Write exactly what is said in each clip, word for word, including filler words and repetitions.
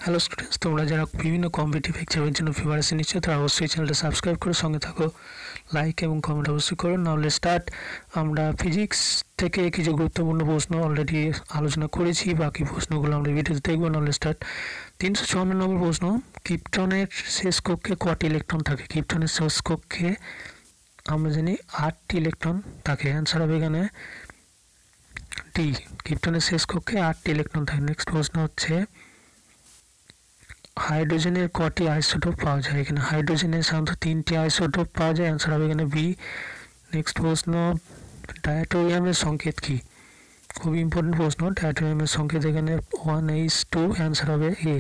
Hello students, তোমরা যারা বিভিন্ন কম্পিটিটিভ এক্সামের জন্য প্রিপারেশন নিচ্ছ তারা অবশ্যই চ্যানেলটা সাবস্ক্রাইব করে সঙ্গে থাকো, লাইক এবং কমেন্ট অবশ্যই করো। নাহলে স্টার্ট। আমরা ফিজিক্স থেকে কিছু গুরুত্বপূর্ণ প্রশ্ন অলরেডি আলোচনা করেছি, বাকি প্রশ্নগুলো আমরা ভিডিওতে দেখবো। নাহলে স্টার্ট। তিনশো চুয়ান্ন নম্বর প্রশ্ন, ক্রিপ্টনের শেষ কক্ষে কটি ইলেকট্রন থাকে? ক্রিপ্টনের শেষ কক্ষে আমরা জানি আটটি ইলেকট্রন থাকে। অ্যান্সার হবে এখানে ডি, ক্রিপ্টনের শেষ কক্ষে আটটি ইলেকট্রন থাকে। নেক্সট প্রশ্ন হচ্ছে হাইড্রোজেনের কটি আইসোটোপ পাওয়া যায়? এখানে হাইড্রোজেনের সাধারণত তিনটি আইসোটোপ পাওয়া যায়। অ্যান্সার হবে এখানে বি। নেক্সট প্রশ্ন, ডায়াটোরিয়ামের সংকেত কি? খুব ইম্পর্টেন্ট প্রশ্ন। ডায়াটোরিয়ামের সংকেত এখানে ওয়ান এইচ টু, অ্যান্সার হবে এ।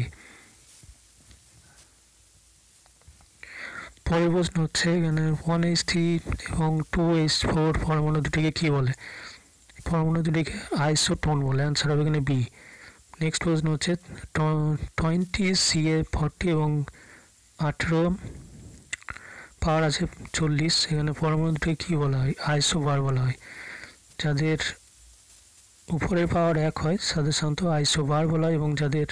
পরের প্রশ্ন হচ্ছে এখানে ওয়ান এইচ থ্রি এবং টু এইচ ফোর পরমাণু দুটিকে কী বলে? পরমাণু দুটিকে আইসোটোন বলে। অ্যান্সার হবে এখানে বি। নেক্সট প্রশ্ন হচ্ছে টোয়েন্টি সি এ ফর্টি এবং আঠেরো পাওয়ার আছে চল্লিশ, এখানে পরমাণু দুটিকে কী বলা হয়? আইসোবার বলা হয়। যাদের উপরের পাওয়ার এক হয় তাদের সাধারণত আইসোবার বলা হয়, এবং যাদের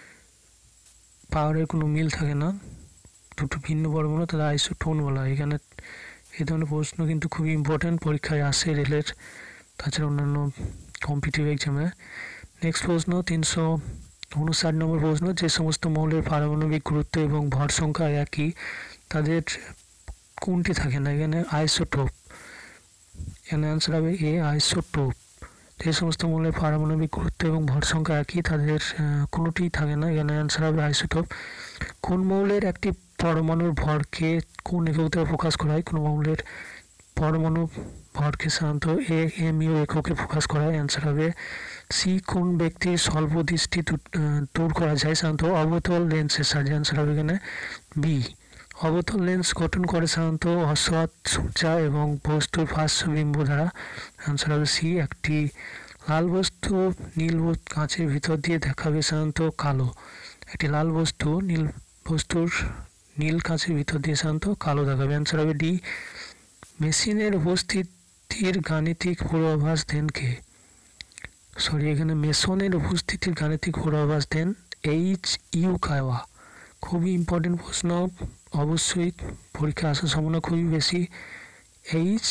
পাওয়ারের কোনো মিল থাকে না, দুটো ভিন্ন পরমাণু, তাদের আইসোটোন বলা হয়। এখানে এই ধরনের প্রশ্ন কিন্তু খুবই ইম্পর্ট্যান্ট, পরীক্ষায় আসে রেলের, তাছাড়া অন্যান্য কম্পিটিটিভ এক্সামে। নেক্সট প্রশ্ন তিনশো উনষাট নম্বর প্রশ্ন, যে সমস্ত মৌলের পারমাণবিক গুরুত্ব এবং ভর সংখ্যা একই তাদের কোনটি থাকে না? এখানে আইসোটোপ। এখানে অ্যান্সার হবে এ, আইসোটোপ। যে সমস্ত মৌলের পারমাণবিক গুরুত্ব এবং ভর সংখ্যা একই তাদের কোনোটিই থাকে না। এখানে অ্যান্সার হবে আইসোটোপ। কোন মৌলের একটি পরমাণুর ভরকে কোন একক দ্বারা প্রকাশ করা হয়? কোন মৌলের পরমাণু ভরকে সাধারণত এ এম ইউ এককে প্রকাশ করা হয়। অ্যান্সার হবে সি। কোন ব্যক্তির স্বল্প দৃষ্টি দূর করা যায় সাধারণত অবতল লেন্সের সাহায্যে? অ্যান্সার হবে এখানে বি। অবতল লেন্স গঠন করে সাধারণত অসৎ সূর্যা এবং বস্তুর পার্শ্ববিম্ব দ্বারা। অ্যান্সার হবে সি। একটি লাল বস্তু নীল কাঁচের ভিতর দিয়ে দেখাবে সাধারণত কালো। একটি লাল বস্তু নীল বস্তুর নীল কাঁচের ভিতর দিয়ে সাধারণত কালো দেখাবে। অ্যান্সার হবে ডি। মেশিনের উপস্থিতির গাণিতিক পূর্বাভাস দেন কে? সরি, এখানে মেশনের উপস্থিতির গাণিতিক পূর্বাভাস দেন এইচ ইউকাওয়া। খুবই ইম্পর্টেন্ট প্রশ্ন, অবশ্যই পরীক্ষা আসার সম্ভাবনা খুবই বেশি। এইচ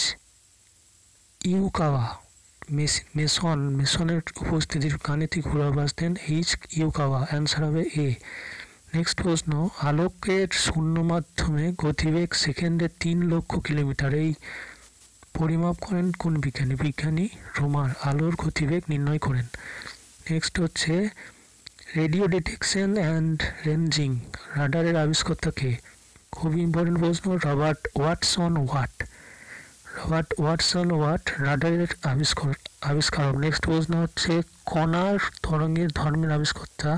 ইউকাওয়া মেশন মেশনের উপস্থিতির গাণিতিক পূর্বাভাস দেন এইচ ইউকাওয়া। অ্যান্সার হবে এ। নেক্সট প্রশ্ন, আলোকের শূন্য মাধ্যমে গতিবেগ সেকেন্ডে তিন লক্ষ কিলোমিটার, এই পরিমাপ করেন কোন বিজ্ঞানী? বিজ্ঞানী রোমার আলোর গতিবেগ নির্ণয় করেন। নেক্সট হচ্ছে রেডিও ডিটেকশন অ্যান্ড রেঞ্জিং রাডারের আবিষ্কর্তা কে? খুবই ইম্পর্টেন্ট প্রশ্ন। Robert Watson Watt Robert Watson Watt রাডারের আবিষ্কার আবিষ্কারক। নেক্সট প্রশ্ন হচ্ছে কণার তরঙ্গের ধর্মের আবিষ্কর্তা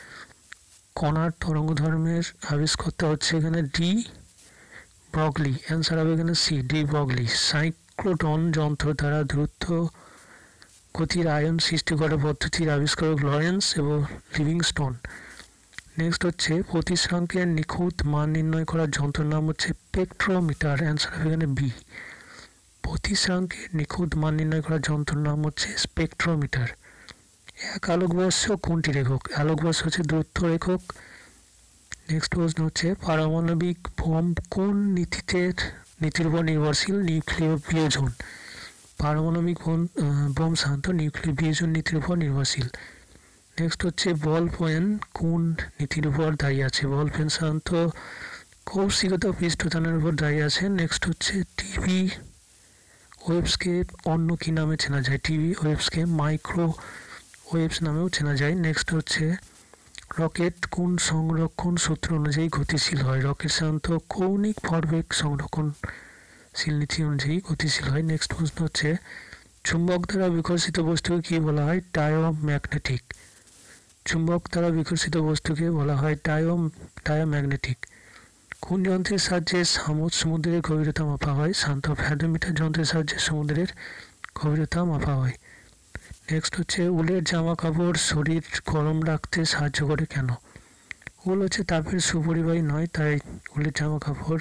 কণার তরঙ্গ ধর্মের আবিষ্কর্তা হচ্ছে এখানে ডি ব্রগলি। অ্যান্সার হবে এখানে সি, ডি ব্রগলি। সাইক্লোট্রন যন্ত্র দ্বারা দ্রুত গতির আয়ন সৃষ্টি করা পদ্ধতির আবিষ্কারক লরেন্স এবং লিভিংস্টোন। নেক্সট হচ্ছে প্রতিষ্ঠাঙ্কের নিখুঁত মান নির্ণয় করার যন্ত্রের নাম হচ্ছে স্পেকট্রোমিটার। অ্যান্সার হবে এখানে বি। প্রতিষ্ঠাঙ্কের নিখুঁত মান নির্ণয় করার যন্ত্রের নাম হচ্ছে স্পেকট্রোমিটার। এক আলোকবর্ষ কোনটির একক? আলোকবর্ষ হচ্ছে দূরত্ব একক। নেক্সট প্রশ্ন হচ্ছে পারমাণবিক বোম কোন নীতিতে নীতির উপর নির্ভরশীল? নিউক্লিয় বিয়োজন। পারমাণবিক বোম সাধারণত নিউক্লিয় বিয়োজন নীতির উপর নির্ভরশীল। নেক্সট হচ্ছে বল পেন কোন নীতির উপর দাঁড়িয়ে আছে? বল পেন সাধারণত কৌশিকত পৃষ্ঠটানের উপর দাঁড়িয়ে আছে। নেক্সট হচ্ছে টিভি ওয়েভসকে অন্য কী নামে চেনা যায়? টিভি ওয়েভসকে মাইক্রো ওয়েভস নামেও চেনা যায়। নেক্সট হচ্ছে রকেট কোন সংরক্ষণ সূত্র অনুযায়ী গতিশীল হয়? রকেট সাধারণত কৌণিক ভরবেগ সংরক্ষণশীল নীতি অনুযায়ী গতিশীল হয়। নেক্সট প্রশ্ন হচ্ছে চুম্বক দ্বারা বিকশিত বস্তুকে কী বলা হয়? ডায়োম্যাগনেটিক। চুম্বক দ্বারা বিকশিত বস্তুকে বলা হয় ডায়ো ডায়োম্যাগনেটিক। কোন যন্ত্রের সাহায্যে সমুদ্রের গভীরতা মাপা হয়? সাধারণত ভ্যাডোমিটার যন্ত্রের সাহায্যে সমুদ্রের গভীরতা মাপা হয়। নেক্সট হচ্ছে উলের জামা কাপড় শরীর গরম রাখতে সাহায্য করে কেন? উল হচ্ছে তাপের সুপরিবাহী নয়, তাই উলের জামা কাপড়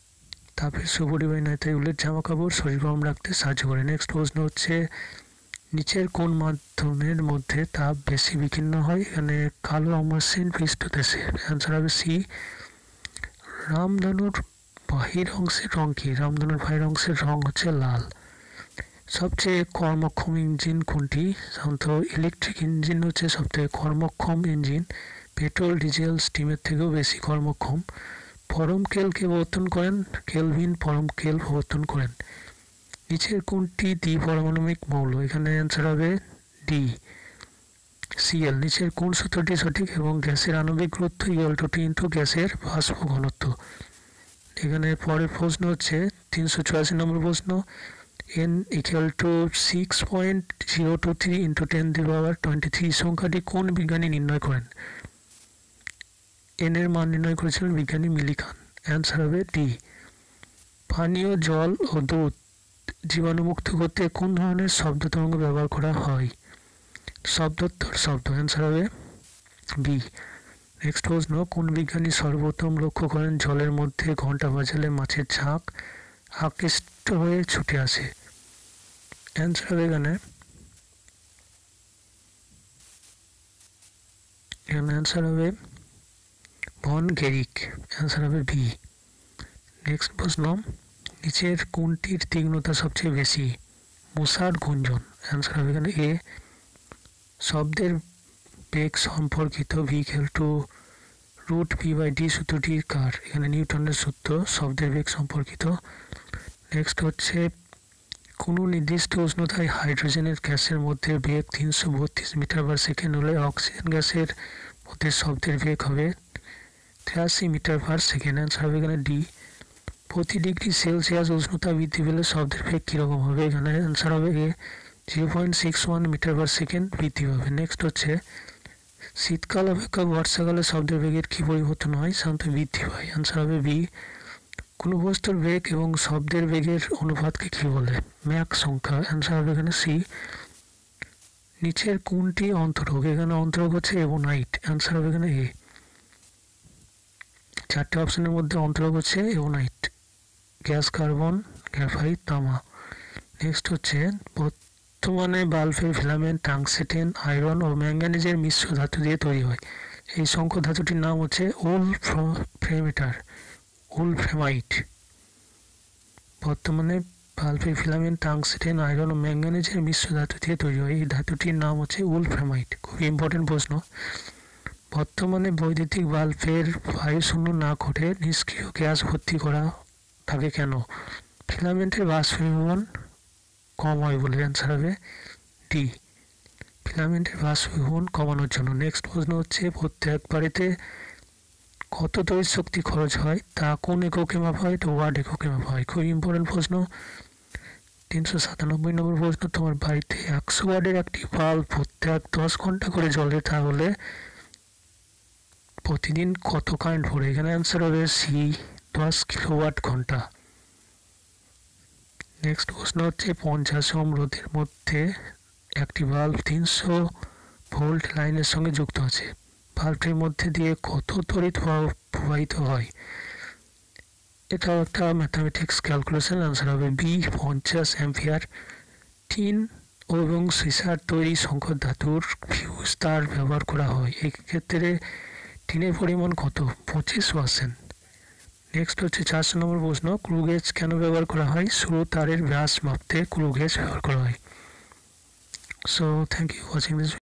তাপের সুপরিবাহী নয় তাই উলের জামা কাপড় শরীর গরম রাখতে সাহায্য করে। নেক্সট প্রশ্ন হচ্ছে নিচের কোন মাধ্যমের মধ্যে তাপ বেশি বিকীর্ণ হয়? এখানে কালো অমসৃণ পৃষ্ঠদেশে। অ্যান্সার হবে সি। রামধনুর বাহির অংশের রং কি? রামধনুর বাহির অংশের রং হচ্ছে লাল। সবচেয়ে কর্মক্ষম ইঞ্জিন কোনটি? সাধারণত ইলেকট্রিক ইঞ্জিন হচ্ছে সবথেকে কর্মক্ষম ইঞ্জিন, পেট্রোল ডিজেল স্টিমের থেকেও বেশি কর্মক্ষম। পরমকেল কে প্রবর্তন করেন? কেলভিন পরমকেল প্রবর্তন করেন। নিচের কোনটি দ্বিপারমাণবিক মৌল? এখানে অ্যান্সার হবে ডি, সিএল। নিচের কোন সূত্রটি সঠিক? এবং গ্যাসের আণবিক গুরুত্ব ইকুয়াল টু টি ইন্টু গ্যাসের বাষ্প ঘনত্ব। এখানে পরের প্রশ্ন হচ্ছে তিনশো চুরাশি নম্বর প্রশ্ন, N equal to six point zero two three into ten the power twenty three সংখ্যাটি কোন বিজ্ঞানী নির্ণয় করেন? এন এর মান নির্ণয় করেছিলেন বিজ্ঞানী মিলিকান। অ্যান্সার হবে ডি। পানীয় জল ও দুধ জীবাণুমুক্ত করতে কোন ধরনের শব্দ তরঙ্গ ব্যবহার করা হয়? শব্দোত্তর শব্দ। অ্যান্সার হবে বি। নেক্সট প্রশ্ন, কোন বিজ্ঞানী সর্বপ্রথম লক্ষ্য করেন জলের মধ্যে ঘন্টা বাজালে মাছের ঝাঁক আকৃষ্ট হয়ে ছুটে আসে? অ্যান্সার হবে এখানে এখানে অ্যান্সার হবে ভন গেরিক। অ্যান্সার হবে বি। নেক্সট প্রশ্ন, নিচের কোনটির তীক্ষ্ণতা সবচেয়ে বেশি? মশার গুঞ্জন। অ্যান্সার হবে এখানে এ। শব্দের বেগ সম্পর্কিত V equal to root V by D সূত্রটি কার? এখানে নিউটনের সূত্র শব্দের বেগ সম্পর্কিত। নেক্সট হচ্ছে কোনো নির্দিষ্ট উষ্ণতায় হাইড্রোজেনের গ্যাসের মধ্যে বেগ তিনশো বত্রিশ মিটার পার সেকেন্ড হলে অক্সিজেন গ্যাসের মধ্যে শব্দের বেগ হবে তিরাশি মিটার পার সেকেন্ড। অ্যান্সার হবে এখানে ডি। প্রতি ডিগ্রি সেলসিয়াস উষ্ণতা বৃদ্ধি পেলে শব্দের বেগ কীরকম হবে? এখানে অ্যান্সার হবে A, zero point six one metre per second বৃদ্ধি পাবে। নেক্সট হচ্ছে শীতকাল অপেক্ষা বর্ষাকালে শব্দের বেগের কী পরিবর্তন হয়? সাধারণত বৃদ্ধি পায়। অ্যান্সার হবে বি। কোনো বস্তুর বেগ এবং শব্দের বেগের অনুপাতকে কী বলে? ম্যাক সংখ্যা। অ্যান্সার হবে এখানে সি। নিচের কোনটি অন্তরক? এখানে অন্তরক হচ্ছে এবোনাইট। অ্যান্সার হবে এখানে এ। চারটে অপশনের মধ্যে অন্তরক হচ্ছে এবোনাইট, গ্যাস কার্বন, গ্রাফাইট, তামা। নেক্সট হচ্ছে বর্তমানে বাল্বের ফিলামেন্ট টাংস্টেন, আয়রন ও ম্যাঙ্গানিজের মিশ্র ধাতু দিয়ে তৈরি হয়। এই সংকর ধাতুটির নাম হচ্ছে উলফ্রেমিটার উলফ্রেমাইট। বর্তমানে বাল্বের ফিলামেন্ট টাংস্টেন, আয়রন ও ম্যাঙ্গানিজের মিশ্র ধাতু দিয়ে তৈরি হয়। এই ধাতুটির নাম হচ্ছে উলফ্রেমাইট। খুব ইম্পর্টেন্ট প্রশ্ন। বর্তমানে বৈদ্যুতিক বাল্বের বায়ু শূন্য না করে নিষ্ক্রিয় গ্যাস ভর্তি করা থাকে কেন? ফিলামেন্টের বাষ্পীভবন কম হয় বলে। অ্যান্সার হবে ডি, ফিলামেন্টের বাষ্পীভবন কমানোর জন্য। নেক্সট প্রশ্ন হচ্ছে প্রত্যেক বাড়িতে কত তড়িৎ শক্তি খরচ হয় তা কোন এককে মাপা হয়? তো ওয়াট এককে মাপা হয়। খুব ইম্পর্টেন্ট প্রশ্ন। তিনশো সাতানব্বই নম্বর প্রশ্ন, তোমার বাড়িতে একশো ওয়াটের একটি বাল্ব প্রত্যেক দশ ঘন্টা করে জ্বলে তাহলে প্রতিদিন কত কারেন্ট পড়ে? এখানে অ্যান্সার হবে সি, দশ কিলোওয়াট ঘন্টা। নেক্সট প্রশ্ন হচ্ছে পঞ্চাশ ওহম রোধের মধ্যে একটি বাল্ব তিনশো ভোল্ট লাইনের সঙ্গে যুক্ত আছে। বাল্বটির মধ্যে দিয়ে কত তড়িৎ প্রবাহিত হয়? এটাও একটা ম্যাথামেটিক্স ক্যালকুলেশন। অ্যান্সার হবে বি, পঞ্চাশ অ্যাম্পিয়ার। টিন এবং সিসার তৈরি সংকর ধাতুর ফিউজ তার ব্যবহার করা হয়। এই ক্ষেত্রে টিনের পরিমাণ কত? পঁচিশ পার্সেন্ট। নেক্সট হচ্ছে চারশো নম্বর প্রশ্ন, ক্রু গেজ কেন ব্যবহার করা হয়? সরু তারের ব্যাস মাপতে ক্রু গেজ ব্যবহার করা হয়। So thank you watching this.